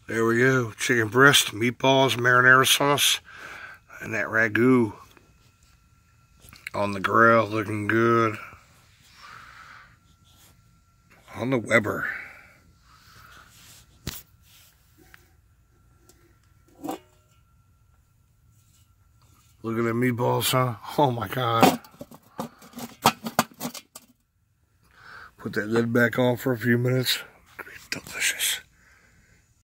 There we go. Chicken breast, meatballs, marinara sauce, and that ragu on the grill, looking good. On the Weber. Look at the meatballs, huh? Oh my God. Put that lid back on for a few minutes. Delicious.